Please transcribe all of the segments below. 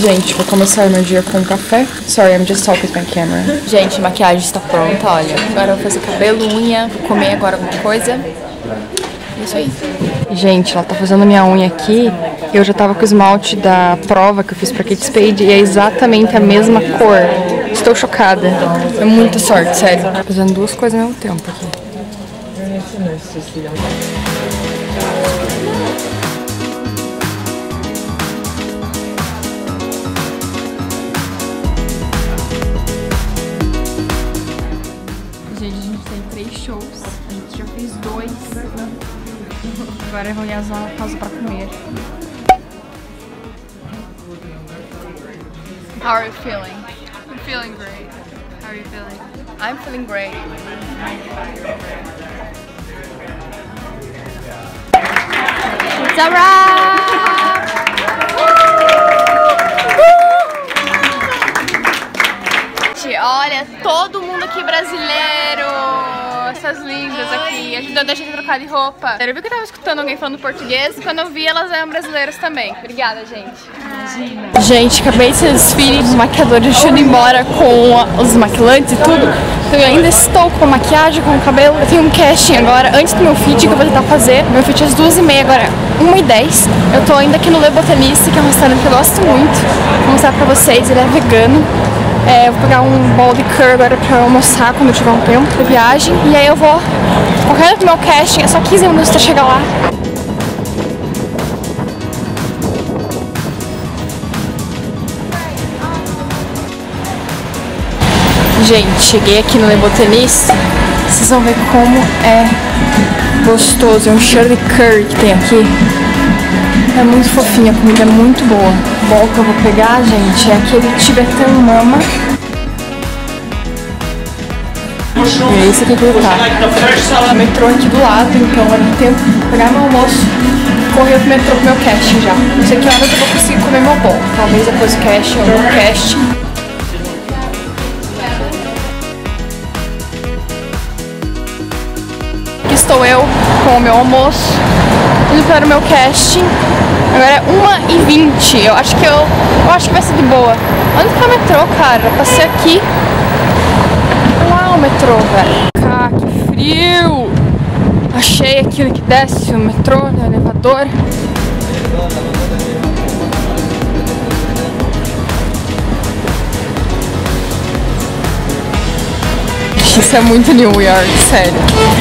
Gente, vou começar meu dia com um café. Sorry, I'm just talking with my camera. Gente, a maquiagem está pronta, olha. Agora eu vou fazer cabelo, unha, vou comer agora alguma coisa. Isso aí. Gente, ela tá fazendo minha unha aqui. Eu já tava com o esmalte da prova que eu fiz pra Kate Spade e é exatamente a mesma cor. Estou chocada. É muita sorte, sério. Tô fazendo duas coisas ao mesmo tempo aqui. Gente, a gente tem 3 shows. A gente já fez 2. Agora eu vou ir à zona pausa pra comer. How are you feeling? I'm feeling great. How are you feeling? I'm feeling great. It's a wrap! Gente, olha, todo mundo aqui brasileiro! Essas lindas aqui, ajudando a gente a trocar de roupa. Eu vi que eu tava escutando alguém falando português e quando eu vi elas eram brasileiras também. Obrigada, gente. Imagina. Gente, acabei de ser desfile dos maquiadores, indo embora com os maquilantes e tudo. Então eu ainda estou com a maquiagem, com o cabelo. Eu tenho um casting agora, antes do meu feed, que eu vou tentar fazer. Meu feed é às 2h30, agora é 1h10. Eu tô ainda aqui no Le Botaniste, que é um restaurante que eu gosto muito. Vou mostrar pra vocês, ele é vegano. Eu vou pegar um bowl de curry agora pra almoçar quando eu tiver um tempo da viagem. E aí eu vou correndo pro meu casting, é só 15 minutos pra chegar lá. Gente, cheguei aqui no Le Botaniste. Vocês vão ver como é gostoso. É um cheiro de curry que tem aqui. É muito fofinha, a comida é muito boa. O bowl que eu vou pegar, gente, é aquele Tibetan Mama. E é isso aqui que eu vou botar. O metrô aqui do lado, então vai dar tempo de pegar meu almoço e correr pro metrô pro meu casting já. Não sei que horas eu vou conseguir comer meu bowl. Talvez depois do casting ou no casting. Aqui estou eu com o meu almoço, indo para o meu casting. Agora é 1h20. Eu acho que vai ser de boa. Onde tá o metrô, cara? Eu passei aqui. Lá o metrô, velho. Ah, que frio! Achei aquilo que desce o metrô, no elevador. Isso é muito New York, sério.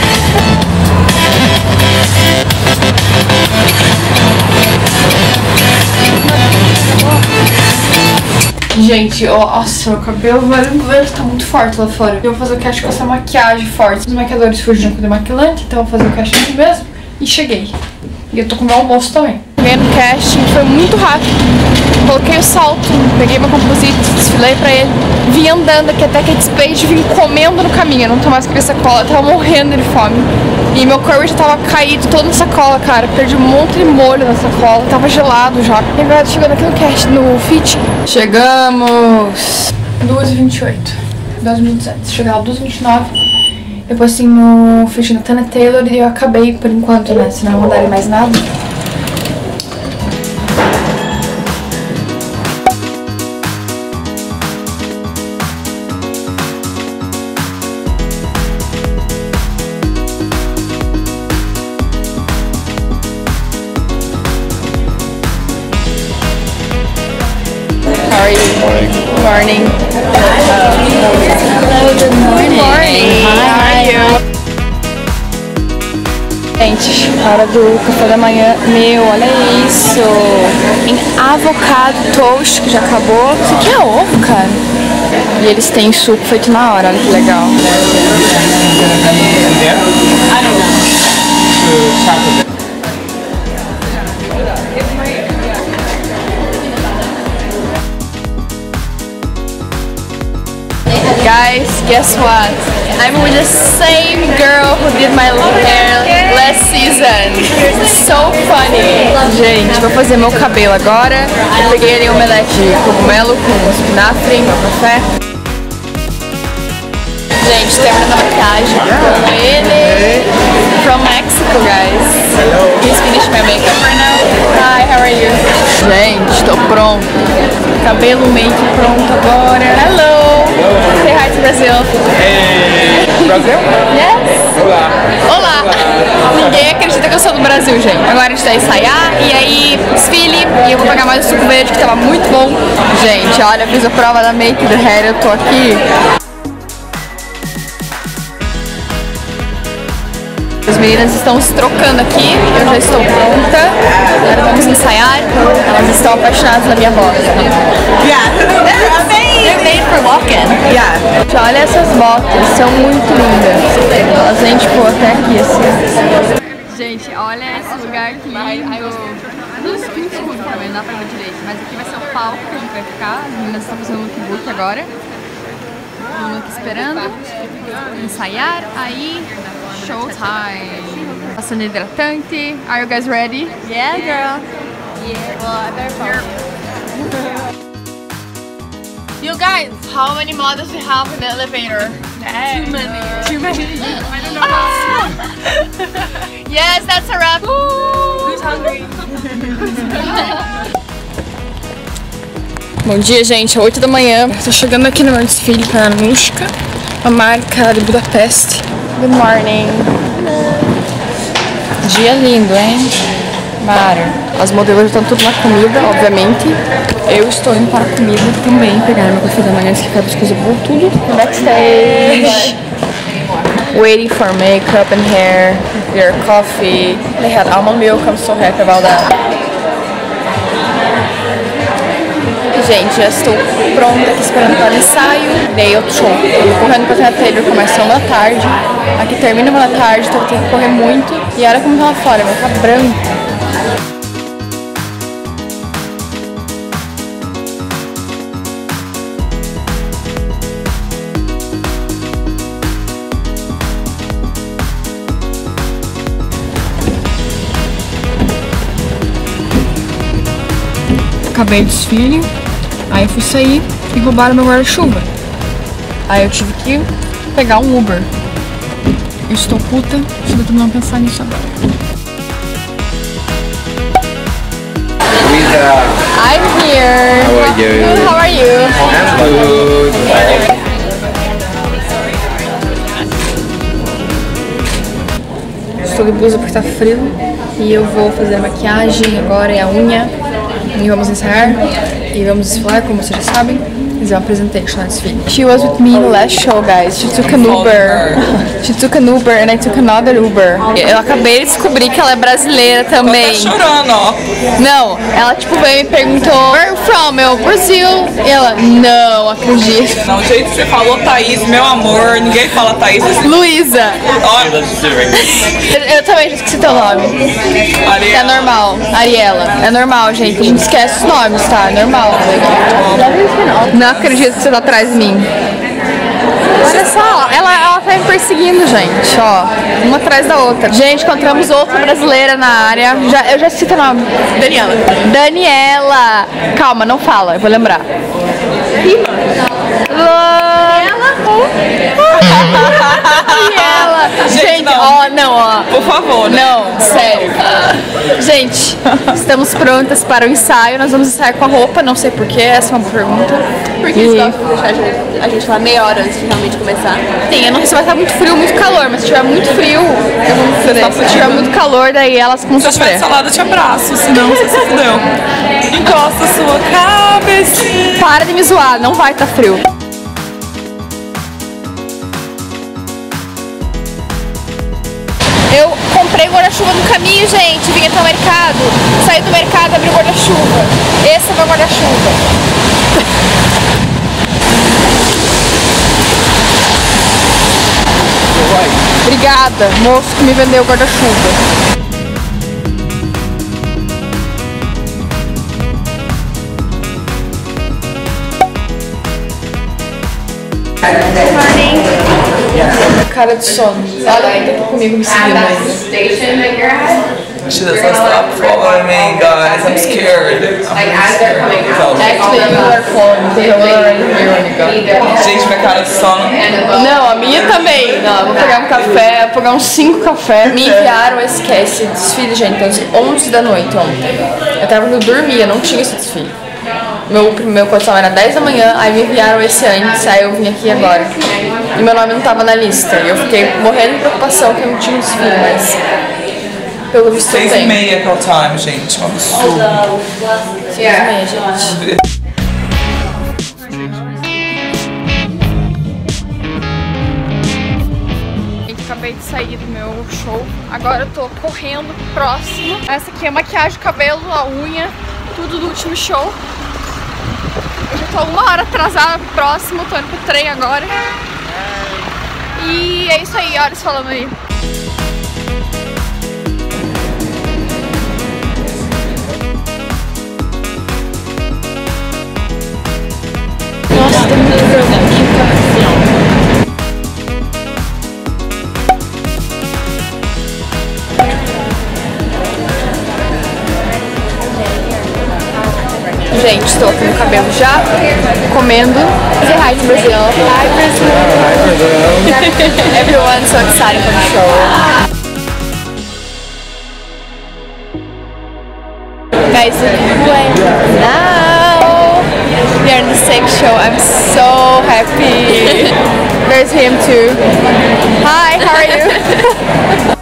Gente, nossa, meu cabelo tá muito forte lá fora. Eu vou fazer o casting com essa maquiagem forte. Os maquiadores fugiram com o demaquilante, então eu vou fazer o casting aqui mesmo. E cheguei. E eu tô com o meu almoço também. Cheguei no casting, foi muito rápido. Coloquei o salto, peguei meu composite, desfilei pra ele. Vim andando aqui até Kate Spade, vim comendo no caminho. Eu não tô mais com essa sacola, eu tava morrendo de fome. E meu curry já tava caído todo na sacola, cara. Perdi um monte de molho na sacola, tava gelado já. E agora tô chegando aqui no cast, no fit. Chegamos! 2h28. 2 minutos antes. Chegar lá 2h29. Depois assim no fit da Tana Taylor e eu acabei por enquanto, né? Se não mandarem mais nada. Good morning. Hello, good morning. Good morning. How are you? Gente, hora do café da manhã. Meu, olha isso. Em avocado toast, que já acabou. Isso aqui é ovo, cara. E eles têm suco feito na hora, olha que legal. Guys, guess what? I'm with the same girl who did my hair last season. It's so funny. Gente, vou fazer meu cabelo agora. Eu peguei ali um omelete de cogumelo com espinafre, meu café. Gente, terminando a maquiagem com ele from Mexico. beautiful, guys. Hello. He's finished my makeup right now. Hi, how are you? Gente, tô pronto. Cabelo, make pronto agora. Hello. Say hi to Brazil. Hey, Brasil? Yes. Olá. Olá. Ninguém acredita que eu sou do Brasil, gente. Agora a gente vai ensaiar e aí desfile e eu vou pegar mais o suco verde que tava muito bom. Gente, olha, eu fiz a prova da make do hair, eu tô aqui. As meninas estão se trocando aqui, eu já estou pronta. Agora vamos ensaiar. Elas estão apaixonadas na minha voz. They're made for walking. Olha essas botas, são muito lindas. Elas vêm tipo até aqui assim. Gente, olha esse lugar que lindo. Não escuro também, não dá pra ver direito. Mas aqui vai ser o palco que a gente vai ficar. As meninas estão fazendo lookbook agora. Estamos aqui esperando ensaiar, aí showtime. Passando hidratante. Are you guys ready? Yeah, girl. Yeah, well, I better follow You guys, how many models we have in the elevator? Too many. I don't know how. Yes, that's a wrap. Who's hungry? Bom dia, gente. É 8 da manhã. Estou chegando aqui no meu desfile para a Anushka, a marca de Budapeste. Good morning. Dia lindo, hein? Mara. As modelos estão tudo na comida, obviamente. Eu estou indo para a comida também, pegar meu café da manhã, que quero as coisas boas, tudo. Backstage. Waiting for makeup and hair, their coffee. They had almond milk, I'm so happy about that. Gente, já estou pronta aqui esperando para o ensaio. Daí eu tô correndo pra Tina Taylor, começa 1 da tarde. Aqui termina 1 da tarde, então eu tenho que correr muito. E olha como tá lá fora, vai ficar branco. Acabei o desfile. Aí eu fui sair e roubaram meu guarda-chuva. Aí eu tive que pegar um Uber. Eu estou puta, estou tentando pensar nisso agora. I'm here. How are you? Good, how are you? I'm good. Estou de blusa porque tá frio. E eu vou fazer a maquiagem agora e a unha. E vamos ensaiar. E vamos desfilar, como vocês já sabem. Fazer uma presentation na desfile. She was with me in the last show, guys. She took an Uber. She took an Uber and I took another Uber. Eu acabei de descobrir que ela é brasileira também. Tá chorando, ó. Não, ela tipo veio e me perguntou Where are you from? Eu, Brasil. E ela, não acredito. Não, o jeito que você falou Thaís, meu amor, ninguém fala Thaís assim. Luísa. Ó, Eu também já esqueci teu nome. É normal. Ariela. É normal, gente. A gente esquece os nomes, tá? É normal. Não acredito que você tá atrás de mim. Olha só, ela tá me perseguindo, gente, ó. Uma atrás da outra. Gente, encontramos outra brasileira na área. Eu já cito o nome. Daniela. Daniela. Calma, não fala, eu vou lembrar. Daniela. Gente, ó, não, ó. Por favor, né? Não, sério. Gente, estamos prontas para o ensaio. Nós vamos ensaiar com a roupa, não sei porquê, essa é uma boa pergunta. Porque eles gostam de deixar a gente lá meia hora antes de realmente começar. Sim, eu não sei se vai estar muito frio ou muito calor, mas se tiver muito frio, eu vou me fuder. Se tiver muito calor, daí elas vão Se eu tiver sofrer. salada, eu te abraço, senão você se fudeu. Encosta a sua cabeça. Para de me zoar, não vai estar frio. Eu comprei guarda-chuva no caminho, gente. Vim até o mercado. Saí do mercado, abri o guarda-chuva. Esse é meu guarda-chuva. Obrigada, moço que me vendeu o guarda-chuva. Cara de sono. Olha quem tá aqui comigo me seguindo aí. She doesn't stop following me, guys. I'm scared. Actually, you are following. They are already here when you go. Gente, minha cara de sono. Não, a minha também. Não, eu vou pegar um café, vou pegar uns 5 cafés. Me enviaram esse desfile, gente, às 11 da noite ontem. Eu tava indo dormir, eu não tinha esse desfile. Meu coração era 10 da manhã, aí me enviaram esse antes, aí eu vim aqui agora. E meu nome não tava na lista. E eu fiquei morrendo de preocupação que eu não tinha desfile, mas pelo visto eu tenho. 6h30 que é o time, gente. Um absurdo. 6h30, gente. Acabei de sair do meu show, agora eu tô correndo próximo. Essa aqui é maquiagem, cabelo, a unha, tudo do último show. Eu já tô 1 hora atrasada pro próximo, tô indo pro trem agora. E é isso aí, horas falando aí. Nossa, tem muito problema aqui, cara. Gente, estou com o cabelo já, comendo. Say hi to Brazil. Hi Brazil. Hi Brazil. Everyone so excited for the show. Guys, look who I am now. We are in the same show. I'm so happy. There's him too. Hi, how are you?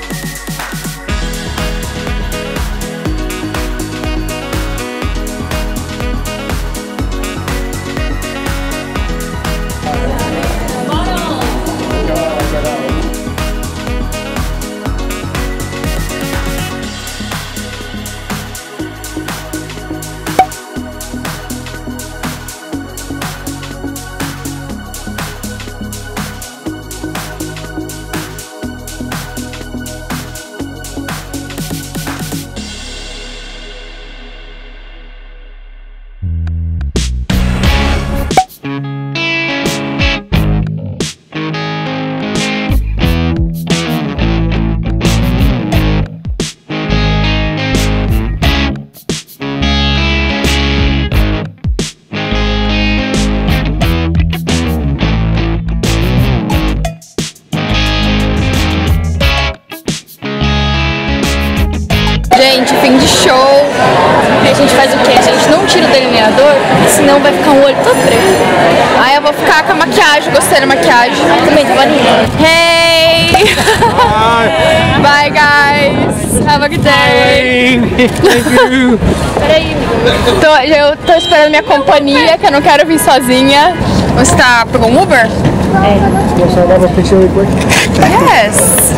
Gente, fim de show. A gente faz o quê? A gente não tira o delineador, senão vai ficar o olho todo preto. Aí eu vou ficar com a maquiagem, gostei da maquiagem. Também tá bonita. Hey! Bye, guys! Have a good day! Thank you. Peraí, eu tô esperando minha companhia, que eu não quero vir sozinha. Você pegou um Uber? Yes, I love a picture real quick. Yes!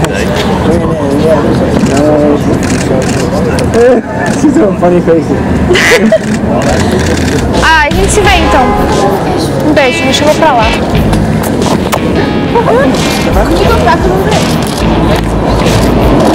She's so funny face. Ah, a gente se vê então. Um beijo, a gente vai pra lá. Comigo tá com um beijo.